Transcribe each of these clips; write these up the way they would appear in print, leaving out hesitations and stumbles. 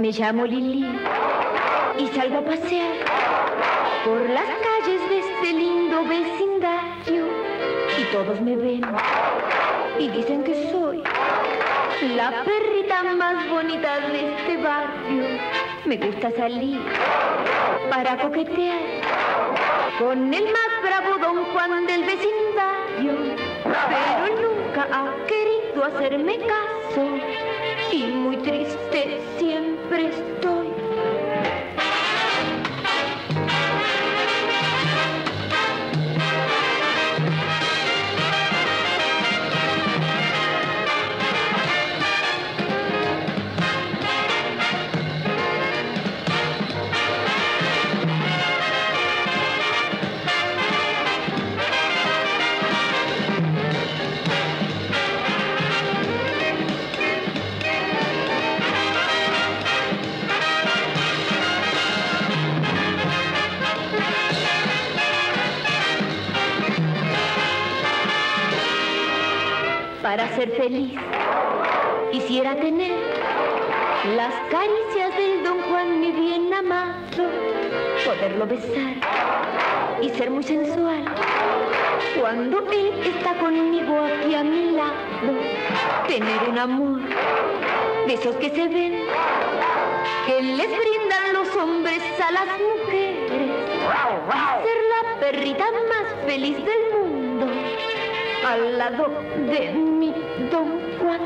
Me llamo Lili y salgo a pasear por las calles de este lindo vecindario y todos me ven y dicen que soy la perrita más bonita de este barrio. Me gusta salir para coquetear con el más bravo Don Juan del vecindario, pero nunca ha querido hacerme caso y muy triste siempre estoy. Para ser feliz, quisiera tener las caricias del Don Juan, mi bien amado, poderlo besar y ser muy sensual cuando él está conmigo aquí a mi lado, tener un amor de esos que se ven, que les brindan los hombres a las mujeres, ser la perrita más feliz del mundo al lado de mi Don Juan.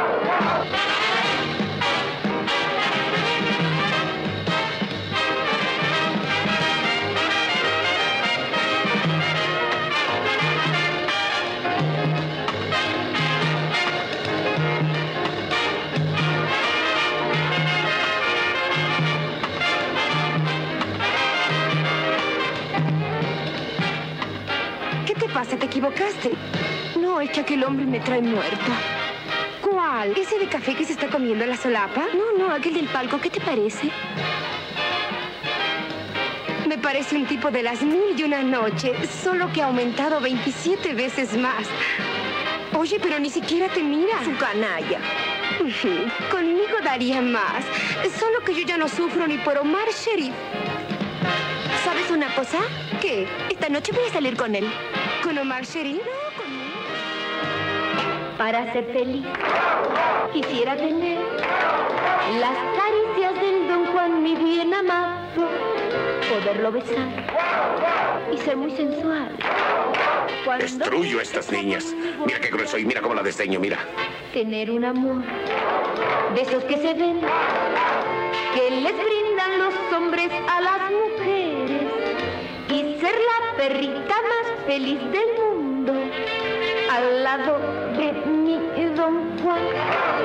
¿Qué te pasa? ¿Te equivocaste? No, es que aquel hombre me trae muerta. ¿Cuál? ¿Ese de café que se está comiendo la solapa? No, aquel del palco. ¿Qué te parece? Me parece un tipo de las 1001 noches, solo que ha aumentado 27 veces más. Oye, pero ni siquiera te mira. Su canalla. Conmigo daría más. Solo que yo ya no sufro ni por Omar Sharif. ¿Sabes una cosa? ¿Qué? Esta noche voy a salir con él. ¿Con Omar Sharif? No, con él. Para ser feliz, quisiera tener las caricias del Don Juan, mi bien amado, poderlo besar y ser muy sensual. Destruyo a estas niñas. Mira qué grueso y mira cómo la desdeño, mira. Tener un amor de esos que se ven, que les brindan los hombres a las mujeres y ser la perrita más feliz del mundo al lado de mi Don Juan.